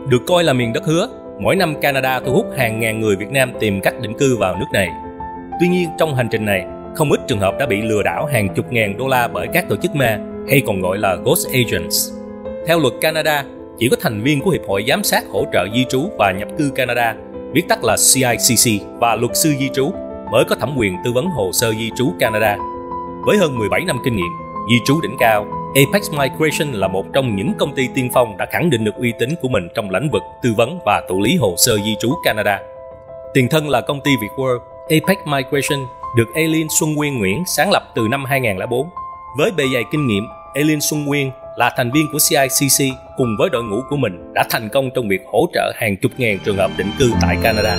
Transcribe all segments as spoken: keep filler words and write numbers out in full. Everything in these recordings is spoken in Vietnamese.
Được coi là miền đất hứa, mỗi năm Canada thu hút hàng ngàn người Việt Nam tìm cách định cư vào nước này. Tuy nhiên, trong hành trình này, không ít trường hợp đã bị lừa đảo hàng chục ngàn đô la bởi các tổ chức ma, hay còn gọi là Ghost Agents. Theo luật Canada, chỉ có thành viên của Hiệp hội Giám sát Hỗ trợ Di trú và Nhập cư Canada, viết tắt là C I C C, và luật sư di trú mới có thẩm quyền tư vấn hồ sơ di trú Canada. Với hơn mười bảy năm kinh nghiệm di trú đỉnh cao, Apex Migration là một trong những công ty tiên phong đã khẳng định được uy tín của mình trong lĩnh vực tư vấn và thụ lý hồ sơ di trú Canada. Tiền thân là công ty Vietworld, Apex Migration được Aileen Xuân Nguyên Nguyễn sáng lập từ năm hai không không bốn. Với bề dày kinh nghiệm, Aileen Xuân Nguyên là thành viên của C I C C cùng với đội ngũ của mình đã thành công trong việc hỗ trợ hàng chục ngàn trường hợp định cư tại Canada.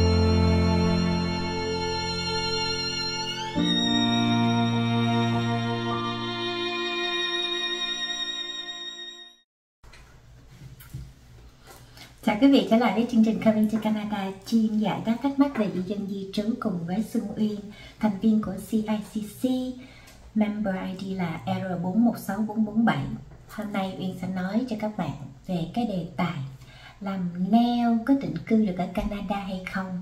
Chào quý vị, trở lại với chương trình Coming to Canada, chuyên giải đáp thắc mắc về di dân di trú cùng với Xuân Uyên, thành viên của C I C C, member I D là R bốn một sáu bốn bốn bảy. Hôm nay Uyên sẽ nói cho các bạn về cái đề tài làm nail có định cư được ở Canada hay không.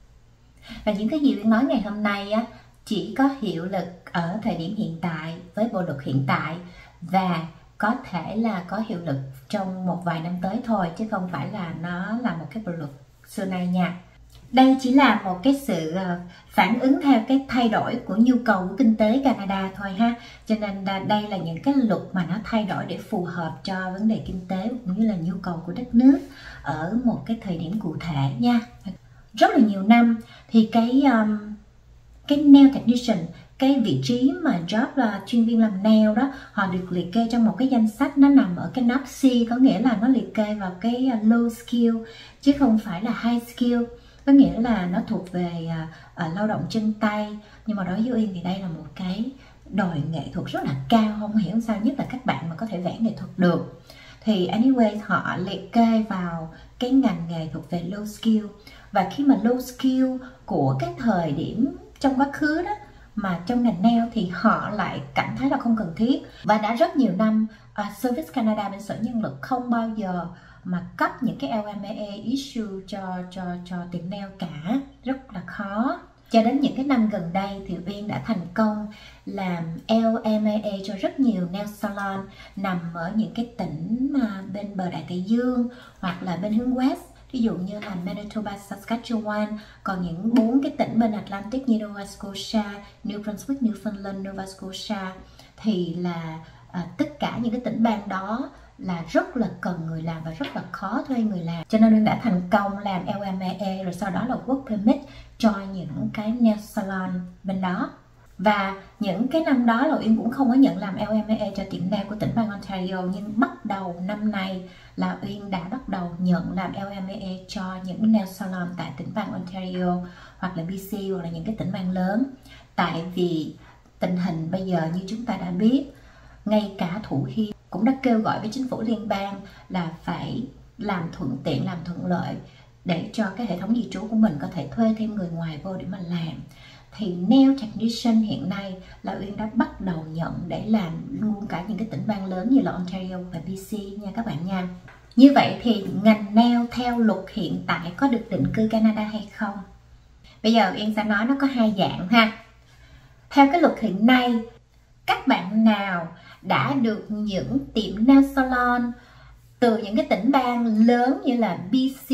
Và những cái gì Uyên nói ngày hôm nay á, chỉ có hiệu lực ở thời điểm hiện tại với bộ luật hiện tại và có thể là có hiệu lực trong một vài năm tới thôi, chứ không phải là nó là một cái bộ luật xưa nay nha. Đây chỉ là một cái sự phản ứng theo cái thay đổi của nhu cầu của kinh tế Canada thôi ha. Cho nên đây là những cái luật mà nó thay đổi để phù hợp cho vấn đề kinh tế cũng như là nhu cầu của đất nước ở một cái thời điểm cụ thể nha. Rất là nhiều năm thì cái um, cái nail technician, cái vị trí mà job là chuyên viên làm nail đó, họ được liệt kê trong một cái danh sách, nó nằm ở cái nắp C, có nghĩa là nó liệt kê vào cái low skill chứ không phải là high skill, có nghĩa là nó thuộc về uh, uh, lao động chân tay. Nhưng mà đối với Uyên thì đây là một cái đòi nghệ thuật rất là cao, không hiểu sao, nhất là các bạn mà có thể vẽ nghệ thuật được. Thì anyway, họ liệt kê vào cái ngành nghề thuộc về low skill. Và khi mà low skill của cái thời điểm trong quá khứ đó mà trong ngành nail thì họ lại cảm thấy là không cần thiết. Và đã rất nhiều năm uh, Service Canada, bên sở nhân lực, không bao giờ mà cấp những cái L M A issue cho cho cho tiệm nail cả, rất là khó. Cho đến những cái năm gần đây thì Uyên đã thành công làm L M A cho rất nhiều nail salon nằm ở những cái tỉnh uh, bên bờ Đại Tây Dương hoặc là bên hướng West, ví dụ như là Manitoba, Saskatchewan. Còn những bốn cái tỉnh bên Atlantic như Nova Scotia, New Brunswick, Newfoundland, Nova Scotia thì là à, tất cả những cái tỉnh bang đó là rất là cần người làm và rất là khó thuê người làm. Cho nên Uyên đã thành công làm L M A rồi sau đó là work permit cho những cái nail salon bên đó. Và những cái năm đó là Uyên cũng không có nhận làm L M A cho tiệm nail của tỉnh bang Ontario, nhưng bắt đầu năm nay là Uyên đã bắt đầu nhận làm L M A cho những nail salon tại tỉnh bang Ontario hoặc là B C hoặc là những cái tỉnh bang lớn. Tại vì tình hình bây giờ như chúng ta đã biết, ngay cả Thủ Hiến cũng đã kêu gọi với chính phủ liên bang là phải làm thuận tiện, làm thuận lợi để cho cái hệ thống di trú của mình có thể thuê thêm người ngoài vô để mà làm. Thì nail technician hiện nay là Uyên đã bắt đầu nhận để làm luôn cả những cái tỉnh bang lớn như là Ontario và B C nha các bạn nha. Như vậy thì ngành nail theo luật hiện tại có được định cư Canada hay không? Bây giờ Uyên sẽ nói nó có hai dạng ha. Theo cái luật hiện nay, các bạn nào đã được những tiệm nail salon từ những cái tỉnh bang lớn như là B C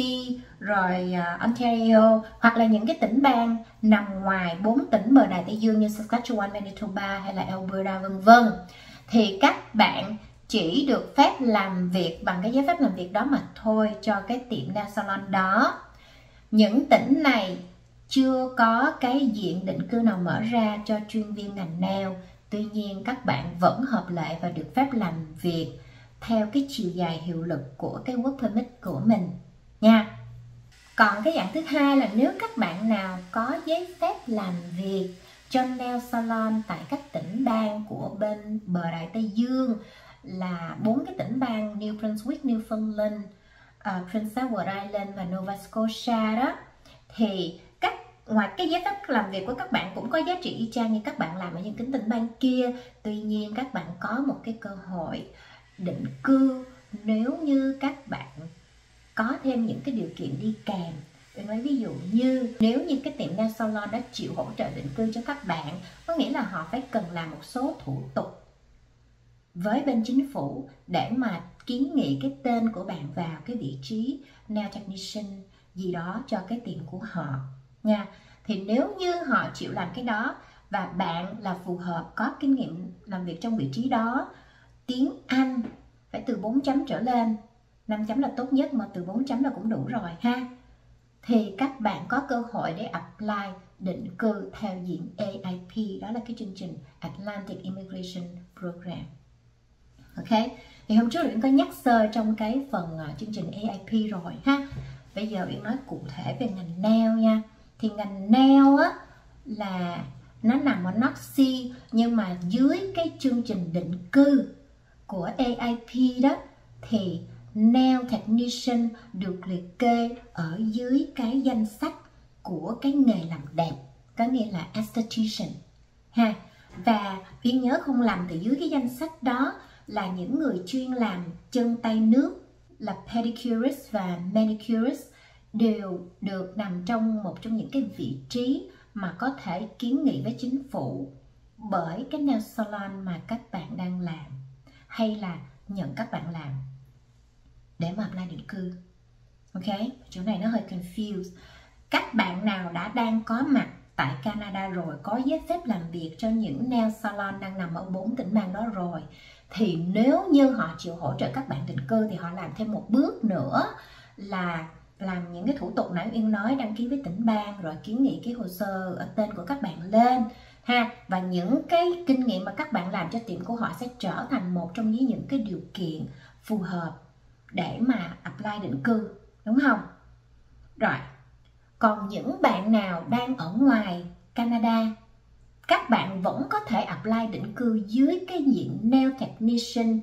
rồi uh, Ontario hoặc là những cái tỉnh bang nằm ngoài bốn tỉnh bờ Đại Tây Dương như Saskatchewan, Manitoba hay là Alberta vân vân, thì các bạn chỉ được phép làm việc bằng cái giấy phép làm việc đó mà thôi cho cái tiệm nail salon đó. Những tỉnh này chưa có cái diện định cư nào mở ra cho chuyên viên ngành nail, tuy nhiên các bạn vẫn hợp lệ và được phép làm việc theo cái chiều dài hiệu lực của cái work permit của mình nha. Còn cái dạng thứ hai là nếu các bạn nào có giấy phép làm việc cho nail salon tại các tỉnh bang của bên bờ Đại Tây Dương là bốn cái tỉnh bang New Brunswick, Newfoundland, uh, Prince Edward Island và Nova Scotia đó, thì các ngoài cái giấy phép làm việc của các bạn cũng có giá trị y chang như các bạn làm ở những cái tỉnh bang kia. Tuy nhiên các bạn có một cái cơ hội định cư nếu như các bạn có thêm những cái điều kiện đi kèm. Uyên lấy ví dụ như nếu như cái tiệm nail salon đó chịu hỗ trợ định cư cho các bạn, có nghĩa là họ phải cần làm một số thủ tục với bên chính phủ để mà kiến nghị cái tên của bạn vào cái vị trí nail technician gì đó cho cái tiệm của họ nha. Thì nếu như họ chịu làm cái đó và bạn là phù hợp, có kinh nghiệm làm việc trong vị trí đó, tiếng Anh phải từ bốn chấm trở lên, năm chấm là tốt nhất mà từ bốn chấm là cũng đủ rồi ha, thì các bạn có cơ hội để apply định cư theo diện A I P, đó là cái chương trình Atlantic Immigration Program. Ok, thì hôm trước Uyên có nhắc sơ trong cái phần uh, chương trình A I P rồi ha. Bây giờ Uyên nói cụ thể về ngành nail nha. Thì ngành nail á là nó nằm ở North Sea, nhưng mà dưới cái chương trình định cư của A I P đó thì nail technician được liệt kê ở dưới cái danh sách của cái nghề làm đẹp, có nghĩa là esthetician ha. Và Uyên nhớ không lầm thì dưới cái danh sách đó là những người chuyên làm chân tay nước là pedicurist và manicurist đều được nằm trong một trong những cái vị trí mà có thể kiến nghị với chính phủ bởi cái nail salon mà các bạn đang làm hay là nhận các bạn làm để mà apply định cư. Ok, chỗ này nó hơi confused. Các bạn nào đã đang có mặt tại Canada rồi, có giấy phép làm việc cho những nail salon đang nằm ở bốn tỉnh bang đó rồi, thì nếu như họ chịu hỗ trợ các bạn định cư thì họ làm thêm một bước nữa là làm những cái thủ tục nãy Uyên nói, đăng ký với tỉnh bang rồi kiến nghị cái hồ sơ ở tên của các bạn lên ha. Và những cái kinh nghiệm mà các bạn làm cho tiệm của họ sẽ trở thành một trong những cái điều kiện phù hợp để mà apply định cư, đúng không? Rồi, còn những bạn nào đang ở ngoài Canada, các bạn vẫn có thể apply định cư dưới cái diện nail technician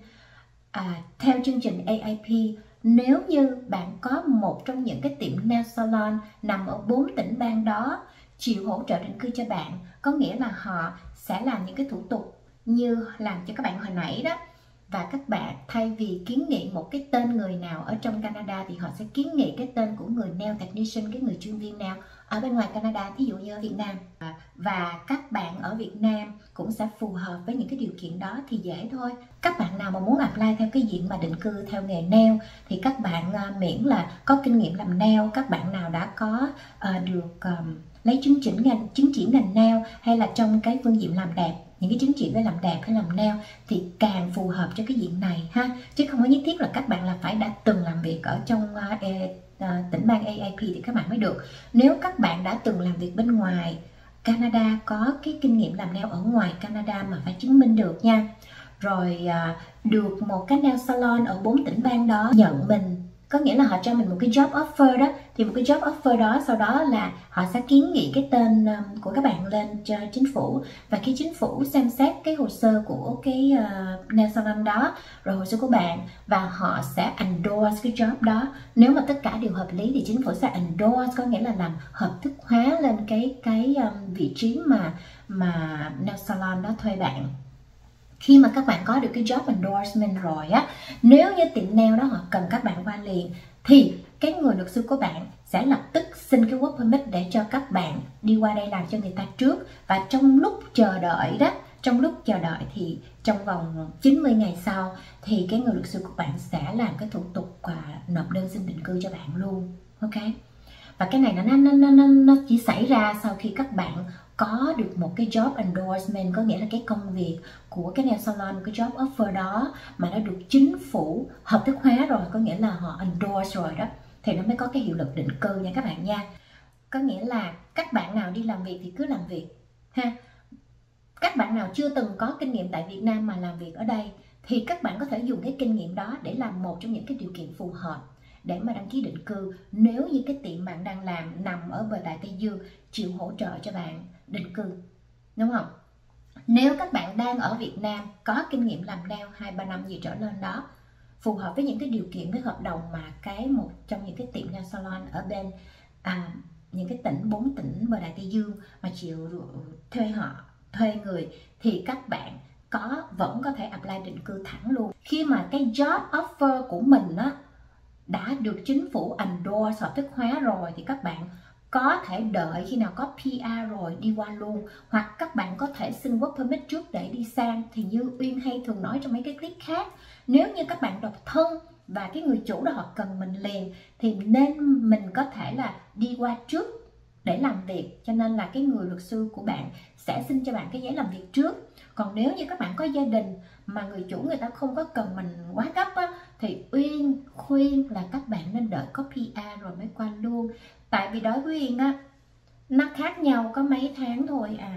à, theo chương trình A I P nếu như bạn có một trong những cái tiệm nail salon nằm ở bốn tỉnh bang đó chịu hỗ trợ định cư cho bạn. Có nghĩa là họ sẽ làm những cái thủ tục như làm cho các bạn hồi nãy đó, và các bạn thay vì kiến nghị một cái tên người nào ở trong Canada thì họ sẽ kiến nghị cái tên của người nail technician, cái người chuyên viên nail ở bên ngoài Canada, ví dụ như ở Việt Nam. Và các bạn ở Việt Nam cũng sẽ phù hợp với những cái điều kiện đó thì dễ thôi. Các bạn nào mà muốn apply theo cái diện mà định cư theo nghề nail thì các bạn uh, miễn là có kinh nghiệm làm nail, các bạn nào đã có uh, được um, lấy chứng chỉ ngành chứng chỉ ngành nail hay là trong cái phương diện làm đẹp, những cái chứng chỉ về làm đẹp hay làm nail thì càng phù hợp cho cái diện này ha, chứ không có nhất thiết là các bạn là phải đã từng làm việc ở trong uh, e, uh, tỉnh bang A I P thì các bạn mới được. Nếu các bạn đã từng làm việc bên ngoài Canada, có cái kinh nghiệm làm nail ở ngoài Canada mà phải chứng minh được nha, rồi uh, được một cái nail salon ở bốn tỉnh bang đó nhận mình, có nghĩa là họ cho mình một cái job offer đó, thì một cái job offer đó sau đó là họ sẽ kiến nghị cái tên um, của các bạn lên cho chính phủ, và khi chính phủ xem xét cái hồ sơ của cái uh, nail salon đó rồi hồ sơ của bạn và họ sẽ endorse cái job đó. Nếu mà tất cả đều hợp lý thì chính phủ sẽ endorse, có nghĩa là làm hợp thức hóa lên cái cái um, vị trí mà mà nail salon đó thuê bạn. Khi mà các bạn có được cái job endorsement rồi á, nếu như tiệm nail đó họ cần các bạn qua liền thì cái người luật sư của bạn sẽ lập tức xin cái work permit để cho các bạn đi qua đây làm cho người ta trước. Và trong lúc chờ đợi đó, trong lúc chờ đợi thì trong vòng chín mươi ngày sau thì cái người luật sư của bạn sẽ làm cái thủ tục uh, nộp đơn xin định cư cho bạn luôn. Ok. Và cái này nó nó nó nó nó chỉ xảy ra sau khi các bạn có được một cái job endorsement, có nghĩa là cái công việc của cái nail salon, cái job offer đó mà nó được chính phủ hợp thức hóa rồi, có nghĩa là họ endorse rồi đó, thì nó mới có cái hiệu lực định cư nha các bạn nha. Có nghĩa là các bạn nào đi làm việc thì cứ làm việc ha. Các bạn nào chưa từng có kinh nghiệm tại Việt Nam mà làm việc ở đây thì các bạn có thể dùng cái kinh nghiệm đó để làm một trong những cái điều kiện phù hợp để mà đăng ký định cư, nếu như cái tiệm bạn đang làm nằm ở bờ Đại Tây Dương chịu hỗ trợ cho bạn định cư, đúng không? Nếu các bạn đang ở Việt Nam có kinh nghiệm làm nail hai ba năm gì trở lên đó, phù hợp với những cái điều kiện, với hợp đồng mà cái một trong những cái tiệm nail salon ở bên à, những cái tỉnh bốn tỉnh bờ Đại Tây Dương mà chịu thuê họ thuê người, thì các bạn có vẫn có thể apply định cư thẳng luôn. Khi mà cái job offer của mình á đã được chính phủ endorse hợp thức hóa rồi thì các bạn có thể đợi khi nào có pê rờ rồi đi qua luôn, hoặc các bạn có thể xin work permit trước để đi sang. Thì như Uyên hay thường nói trong mấy cái clip khác, nếu như các bạn độc thân và cái người chủ đó họ cần mình liền thì nên mình có thể là đi qua trước để làm việc, cho nên là cái người luật sư của bạn sẽ xin cho bạn cái giấy làm việc trước. Còn nếu như các bạn có gia đình mà người chủ người ta không có cần mình quá gấp á, thì Uyên khuyên là các bạn nên đợi có pê rờ rồi mới qua luôn. Tại vì đối với Uyên á, nó khác nhau có mấy tháng thôi à,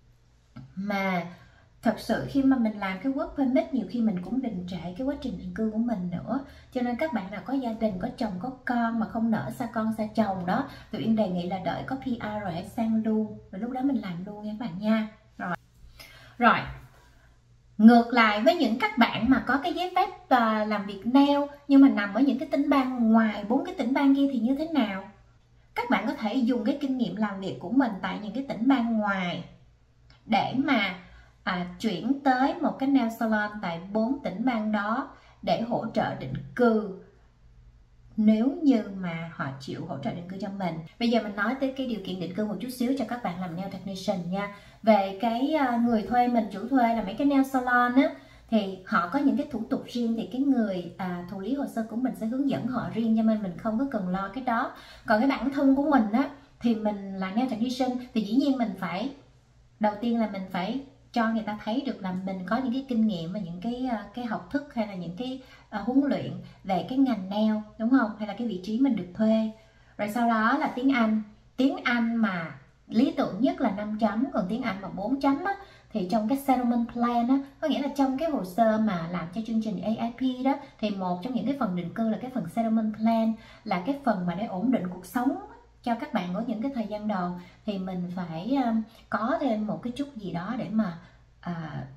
mà thật sự khi mà mình làm cái work permit nhiều khi mình cũng đình trệ cái quá trình định cư của mình nữa. Cho nên các bạn nào có gia đình, có chồng, có con mà không nỡ xa con xa chồng đó, tụi Uyên đề nghị là đợi có pê rờ rồi hãy sang luôn, rồi lúc đó mình làm luôn nha các bạn nha. Rồi, rồi. Ngược lại với những các bạn mà có cái giấy phép uh, làm việc nail nhưng mà nằm ở những cái tỉnh bang ngoài bốn cái tỉnh bang kia thì như thế nào? Các bạn có thể dùng cái kinh nghiệm làm việc của mình tại những cái tỉnh bang ngoài để mà à, chuyển tới một cái nail salon tại bốn tỉnh bang đó để hỗ trợ định cư, nếu như mà họ chịu hỗ trợ định cư cho mình. Bây giờ mình nói tới cái điều kiện định cư một chút xíu cho các bạn làm nail technician nha. Về cái người thuê mình, chủ thuê là mấy cái nail salon á, thì họ có những cái thủ tục riêng, thì cái người à, thụ lý hồ sơ của mình sẽ hướng dẫn họ riêng, cho nên mình không có cần lo cái đó. Còn cái bản thân của mình á, thì mình là nail technician thì dĩ nhiên mình phải, đầu tiên là mình phải cho người ta thấy được là mình có những cái kinh nghiệm và những cái cái học thức hay là những cái uh, huấn luyện về cái ngành nail, đúng không? Hay là cái vị trí mình được thuê. Rồi sau đó là tiếng Anh. Tiếng Anh mà lý tưởng nhất là năm chấm, còn tiếng Anh mà bốn chấm á, thì trong cái settlement plan á, có nghĩa là trong cái hồ sơ mà làm cho chương trình a i pê đó, thì một trong những cái phần định cư là cái phần settlement plan, là cái phần mà để ổn định cuộc sống cho các bạn ở những cái thời gian đầu. Thì mình phải um, có thêm một cái chút gì đó để mà uh,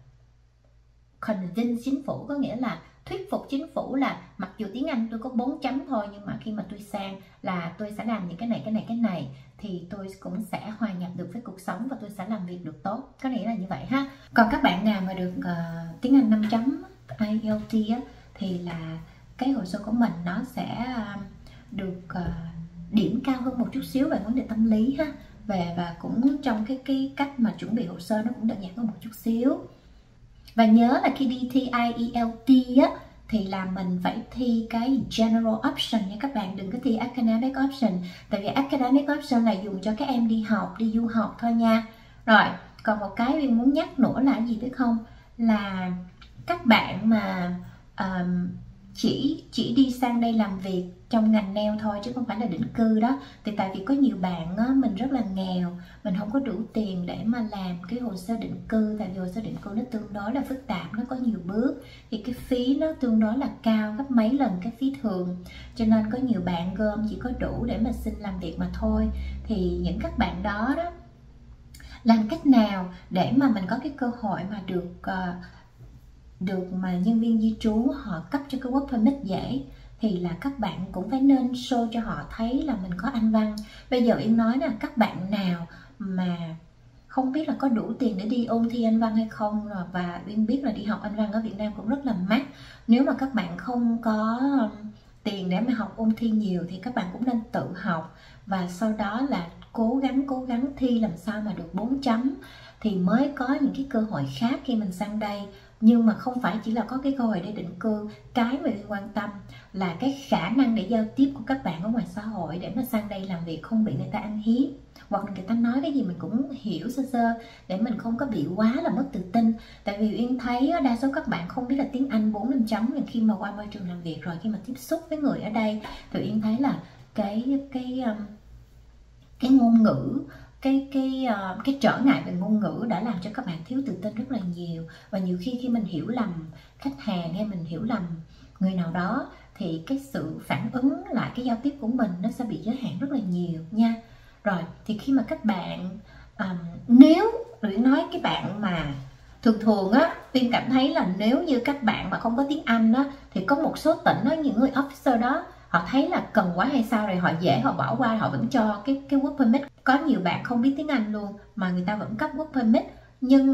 convince chính phủ, có nghĩa là thuyết phục chính phủ là mặc dù tiếng Anh tôi có bốn chấm thôi, nhưng mà khi mà tôi sang là tôi sẽ làm những cái này, cái này, cái này, thì tôi cũng sẽ hòa nhập được với cuộc sống và tôi sẽ làm việc được tốt. Có nghĩa là như vậy ha. Còn các bạn nào mà được uh, tiếng Anh năm chấm ai eo ti á, thì là cái hồ sơ của mình nó sẽ uh, được uh, điểm cao hơn một chút xíu về vấn đề tâm lý ha, về và cũng trong cái cái cách mà chuẩn bị hồ sơ nó cũng đơn giản hơn một chút xíu. Và nhớ là khi đi thi i e lờ tê á, thì là mình phải thi cái general option nha các bạn, đừng có thi academic option, tại vì academic option là dùng cho các em đi học, đi du học thôi nha. Rồi, còn một cái mình muốn nhắc nữa là gì biết không, là các bạn mà um, chỉ chỉ đi sang đây làm việc trong ngành nail thôi chứ không phải là định cư đó, thì tại vì có nhiều bạn á, mình rất là nghèo, mình không có đủ tiền để mà làm cái hồ sơ định cư, tại vì hồ sơ định cư nó tương đối là phức tạp, nó có nhiều bước, thì cái phí nó tương đối là cao, gấp mấy lần cái phí thường, cho nên có nhiều bạn gom chỉ có đủ để mà xin làm việc mà thôi. Thì những các bạn đó đó, làm cách nào để mà mình có cái cơ hội mà được uh, được mà nhân viên di trú họ cấp cho cái work permit dễ, thì là các bạn cũng phải nên show cho họ thấy là mình có Anh văn. Bây giờ Yên nói là các bạn nào mà không biết là có đủ tiền để đi ôn thi Anh văn hay không, và Yên biết là đi học Anh văn ở Việt Nam cũng rất là mắc. Nếu mà các bạn không có tiền để mà học ôn thi nhiều thì các bạn cũng nên tự học, và sau đó là cố gắng cố gắng thi làm sao mà được bốn chấm thì mới có những cái cơ hội khác khi mình sang đây. Nhưng mà không phải chỉ là có cái cơ hội để định cư, cái mà mình quan tâm là cái khả năng để giao tiếp của các bạn ở ngoài xã hội, để mà sang đây làm việc không bị người ta ăn hiếp, hoặc là người ta nói cái gì mình cũng hiểu sơ sơ, để mình không có bị quá là mất tự tin. Tại vì Uyên thấy đa số các bạn không biết là tiếng Anh bốn năm chấm, nhưng khi mà qua môi trường làm việc rồi, khi mà tiếp xúc với người ở đây, thì Uyên thấy là cái cái cái ngôn ngữ, cái cái uh, cái trở ngại về ngôn ngữ đã làm cho các bạn thiếu tự tin rất là nhiều. Và nhiều khi khi mình hiểu lầm khách hàng hay mình hiểu lầm người nào đó, thì cái sự phản ứng lại cái giao tiếp của mình nó sẽ bị giới hạn rất là nhiều nha. Rồi thì khi mà các bạn um, nếu Uyên nói cái bạn mà thường thường á, Uyên cảm thấy là nếu như các bạn mà không có tiếng Anh á, thì có một số tỉnh đó, những người officer đó họ thấy là cần quá hay sao rồi họ dễ họ bỏ qua, họ vẫn cho cái cái work permit. Có nhiều bạn không biết tiếng Anh luôn mà người ta vẫn cấp work permit, nhưng mà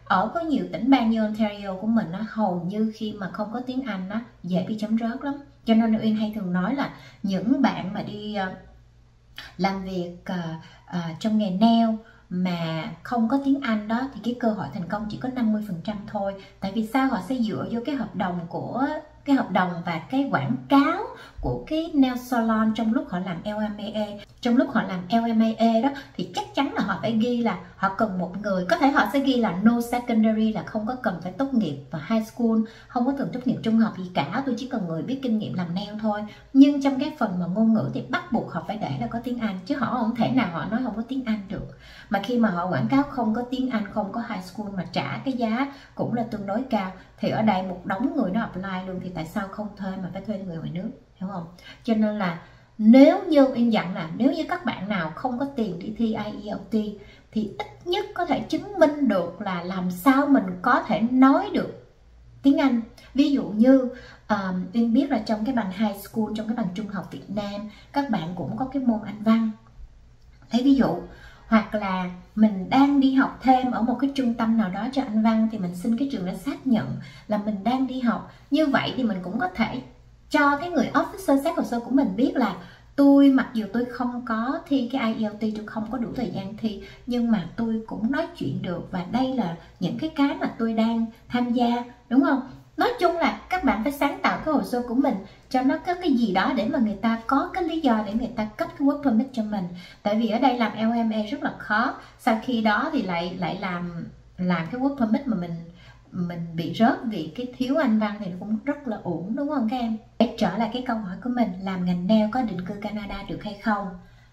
ở có nhiều tỉnh bang như Ontario của mình á, hầu như khi mà không có tiếng Anh á, dễ bị chấm rớt lắm. Cho nên Uyên hay thường nói là những bạn mà đi uh, làm việc uh, uh, trong nghề nail mà không có tiếng Anh đó thì cái cơ hội thành công chỉ có năm mươi phần trăm thôi. Tại vì sao? Họ sẽ dựa vô cái hợp đồng của cái hợp đồng và cái quảng cáo của cái nail salon trong lúc họ làm L M A A. Trong lúc họ làm L M A A đó thì chắc chắn là họ phải ghi là họ cần một người, có thể họ sẽ ghi là no secondary, là không có cần phải tốt nghiệp và high school, không có cần tốt nghiệp trung học gì cả, tôi chỉ cần người biết kinh nghiệm làm nail thôi. Nhưng trong cái phần mà ngôn ngữ thì bắt buộc họ phải để là có tiếng Anh, chứ họ không thể nào họ nói không có tiếng Anh được. Mà khi mà họ quảng cáo không có tiếng Anh, không có high school mà trả cái giá cũng là tương đối cao, thì ở đây một đống người nó apply luôn, thì tại sao không thuê mà phải thuê người ngoài nước, hiểu không? Cho nên là nếu như Uyên dặn là nếu như các bạn nào không có tiền để thi I E L T thì ít nhất có thể chứng minh được là làm sao mình có thể nói được tiếng Anh. Ví dụ như um, Uyên biết là trong cái bằng high school, trong cái bằng trung học Việt Nam, các bạn cũng có cái môn Anh văn. Lấy ví dụ, hoặc là mình đang đi học thêm ở một cái trung tâm nào đó cho Anh văn thì mình xin cái trường đó xác nhận là mình đang đi học. Như vậy thì mình cũng có thể cho cái người officer xét hồ sơ của mình biết là tôi mặc dù tôi không có thi cái I E L T, tôi không có đủ thời gian thi, nhưng mà tôi cũng nói chuyện được, và đây là những cái cái mà tôi đang tham gia, đúng không? Nói chung là các bạn phải sáng tạo cái hồ sơ của mình cho nó có cái gì đó để mà người ta có cái lý do để người ta cấp cái work permit cho mình. Tại vì ở đây làm L M A rất là khó, sau khi đó thì lại lại làm làm cái work permit mà mình mình bị rớt vì cái thiếu Anh văn thì nó cũng rất là uổng, đúng không các em? Để trở lại cái câu hỏi của mình, làm ngành nail có định cư Canada được hay không?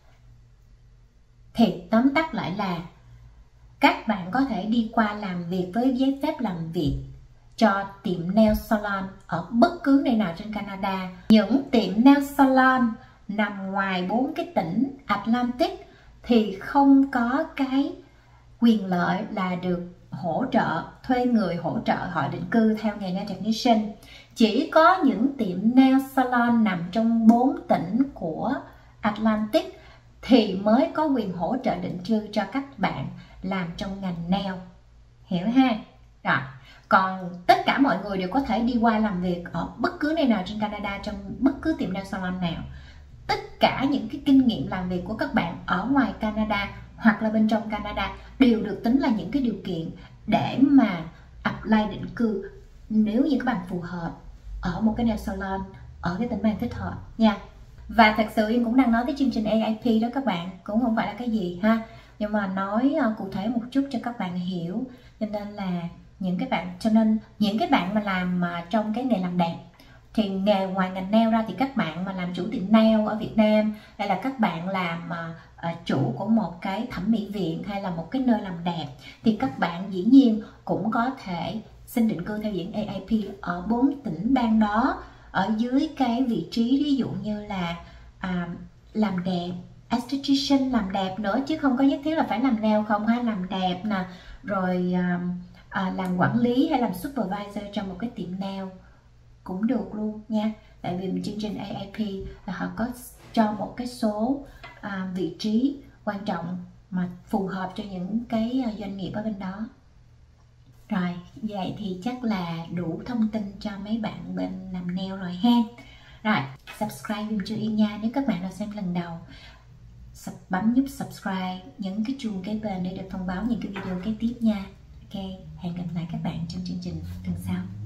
Thì tóm tắt lại là các bạn có thể đi qua làm việc với giấy phép làm việc cho tiệm nail salon ở bất cứ nơi nào trên Canada. Những tiệm nail salon nằm ngoài bốn cái tỉnh Atlantic thì không có cái quyền lợi là được hỗ trợ, thuê người hỗ trợ họ định cư theo nghề nail technician. Chỉ có những tiệm nail salon nằm trong bốn tỉnh của Atlantic thì mới có quyền hỗ trợ định cư cho các bạn làm trong ngành nail. Hiểu ha? Rồi. Còn tất cả mọi người đều có thể đi qua làm việc ở bất cứ nơi nào trên Canada, trong bất cứ tiệm nail salon nào. Tất cả những cái kinh nghiệm làm việc của các bạn ở ngoài Canada hoặc là bên trong Canada đều được tính là những cái điều kiện để mà apply định cư nếu như các bạn phù hợp ở một cái nail salon ở cái tỉnh bang thích hợp nha. Và thật sự Yên cũng đang nói tới chương trình A I P đó các bạn, cũng không phải là cái gì ha, nhưng mà nói uh, cụ thể một chút cho các bạn hiểu. Cho nên là những cái bạn cho nên những cái bạn mà làm mà trong cái nghề làm đẹp thì nghề ngoài ngành nail ra thì các bạn mà làm chủ tiệm nail ở Việt Nam, hay là các bạn làm mà uh, chủ của một cái thẩm mỹ viện hay là một cái nơi làm đẹp, thì các bạn dĩ nhiên cũng có thể xin định cư theo diện A I P ở bốn tỉnh bang đó, ở dưới cái vị trí ví dụ như là à, làm đẹp, esthetician, làm đẹp nữa, chứ không có nhất thiết là phải làm nail không ha, làm đẹp nè, rồi à, à, làm quản lý hay làm supervisor cho một cái tiệm nail cũng được luôn nha. Tại vì chương trình A I P là họ có cho một cái số à, vị trí quan trọng mà phù hợp cho những cái doanh nghiệp ở bên đó. Rồi, vậy thì chắc là đủ thông tin cho mấy bạn bên làm nail rồi ha. Rồi, subscribe giùm cho Yên nha nếu các bạn nào xem lần đầu. Bấm giúp subscribe, nhấn cái chuông kế bên để được thông báo những cái video kế tiếp nha. Ok, hẹn gặp lại các bạn trong chương trình tuần sau.